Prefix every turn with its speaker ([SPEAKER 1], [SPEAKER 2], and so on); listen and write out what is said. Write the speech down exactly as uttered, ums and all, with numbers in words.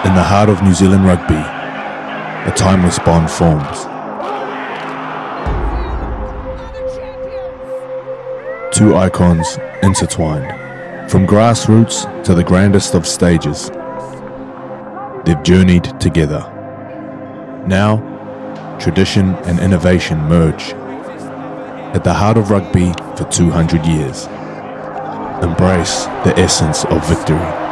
[SPEAKER 1] In the heart of New Zealand rugby, a timeless bond forms. Two icons intertwined, from grassroots to the grandest of stages. They've journeyed together. Now, tradition and innovation merge. At the heart of rugby for two hundred years. Embrace the essence of victory.